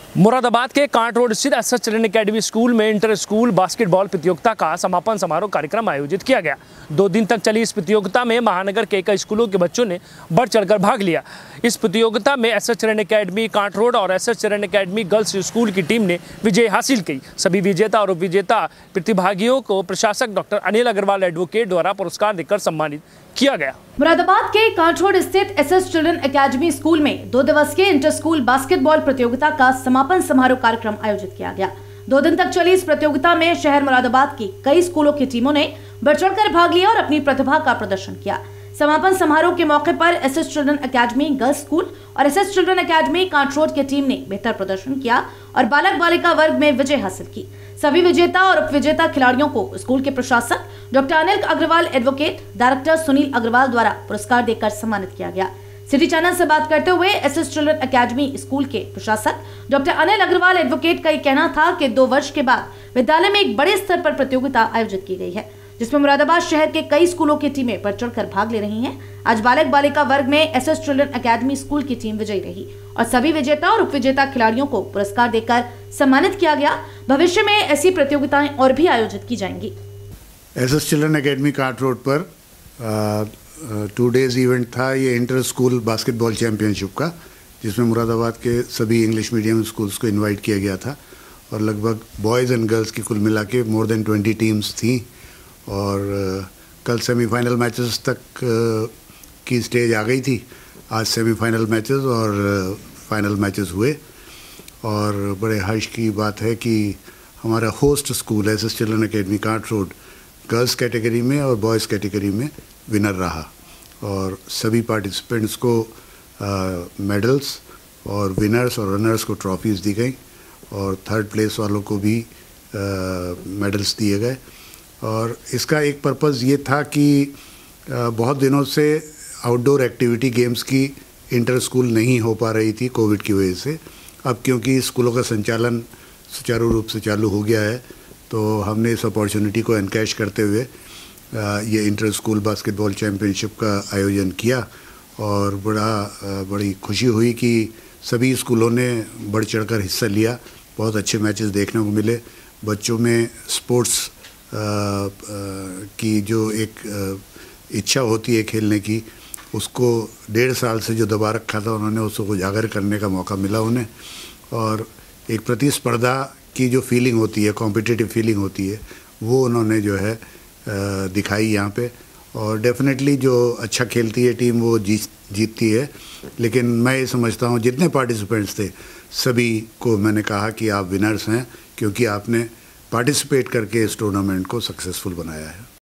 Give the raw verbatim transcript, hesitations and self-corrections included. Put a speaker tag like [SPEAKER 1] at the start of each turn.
[SPEAKER 1] मुरादाबाद के कांट रोड स्थित S S children academy school में इंटर स्कूल बास्केटबॉल प्रतियोगिता का समापन समारोह कार्यक्रम आयोजित किया गया। दो दिन तक चली इस प्रतियोगिता में महानगर के कई स्कूलों के बच्चों ने बढ़ चढ़कर भाग लिया। इस प्रतियोगिता में S S children academy Kanth road और S S children academy girls school की टीम ने विजय हासिल की। सभी विजेता और उपविजेता प्रतिभागियों को प्रशासक डॉक्टर अनिल अग्रवाल एडवोकेट द्वारा पुरस्कार देकर सम्मानित किया गया।
[SPEAKER 2] मुरादाबाद के कांट रोड स्थित S S children academy school में दो दिवसीय इंटर स्कूल बास्केटबॉल प्रतियोगिता का समापन समारोह कार्यक्रम आयोजित किया गया। दो दिन तक चली इस प्रतियोगिता में शहर मुरादाबाद की कई स्कूलों की टीमों ने बढ़ चढ़कर भाग लिया और अपनी प्रतिभा का प्रदर्शन किया। समापन समारोह के मौके पर S S children academy girls school और S S children academy Kanth road की टीम ने बेहतर प्रदर्शन किया और बालक बालिका वर्ग में विजय हासिल की। सभी विजेता और उपविजेता खिलाड़ियों को स्कूल के प्रशासक doctor Anil Agarwal advocate director Sunil Agarwal द्वारा पुरस्कार देकर सम्मानित किया गया। सिटी चैनल से बात करते हुए S S children academy school के प्रशासक डॉक्टर अनिल अग्रवाल एडवोकेट का कहना था कि दो वर्ष के बाद विद्यालय में एक बड़े स्तर पर प्रतियोगिता आयोजित की गई है, जिसमें मुरादाबाद शहर के कई स्कूलों की टीमें बढ़ चढ़कर भाग ले रही हैं। आज बालक बालिका वर्ग में S S children academy school की टीम विजयी रही और सभी विजेता और उपविजेता खिलाड़ियों को पुरस्कार देकर सम्मानित किया गया। भविष्य में ऐसी प्रतियोगिताएं और भी आयोजित की जाएंगी।
[SPEAKER 3] S S children academy Kanth road पर टू डेज इवेंट था ये इंटर स्कूल बास्केटबॉल चैंपियनशिप का, जिसमें मुरादाबाद के सभी इंग्लिश मीडियम स्कूल्स को इनवाइट किया गया था और लगभग बॉयज़ एंड गर्ल्स की कुल मिला के मोर देन ट्वेंटी टीम्स थी और uh, कल सेमीफाइनल मैचेस तक uh, की स्टेज आ गई थी। आज सेमीफाइनल मैचेस और फाइनल uh, मैचेस हुए और बड़े हर्ष की बात है कि हमारा host school S S children academy Kanth road girls category में और बॉयज़ कैटेगरी में विनर रहा और सभी पार्टिसिपेंट्स को मेडल्स uh, और विनर्स और रनर्स को ट्रॉफीज़ दी गई और थर्ड प्लेस वालों को भी मेडल्स uh, दिए गए। और इसका एक पर्पज़ ये था कि बहुत दिनों से आउटडोर एक्टिविटी गेम्स की इंटर स्कूल नहीं हो पा रही थी कोविड की वजह से। अब क्योंकि स्कूलों का संचालन सुचारू रूप से चालू हो गया है तो हमने इस अपॉर्चुनिटी को एनकैश करते हुए ये इंटर स्कूल बास्केटबॉल चैम्पियनशिप का आयोजन किया और बड़ा बड़ी खुशी हुई कि सभी स्कूलों ने बढ़ चढ़कर हिस्सा लिया। बहुत अच्छे मैचेस देखने को मिले। बच्चों में स्पोर्ट्स आ, आ, की जो एक आ, इच्छा होती है खेलने की, उसको डेढ़ साल से जो दबा रखा था उन्होंने उसको उजागर करने का मौका मिला उन्हें और एक प्रतिस्पर्धा की जो फीलिंग होती है, कॉम्पिटिटिव फीलिंग होती है, वो उन्होंने जो है आ, दिखाई यहाँ पे। और डेफिनेटली जो अच्छा खेलती है टीम वो जीत जीतती है। लेकिन मैं ये समझता हूँ जितने पार्टिसिपेंट्स थे सभी को मैंने कहा कि आप विनर्स हैं क्योंकि आपने पार्टिसिपेट करके इस टूर्नामेंट को सक्सेसफुल बनाया है।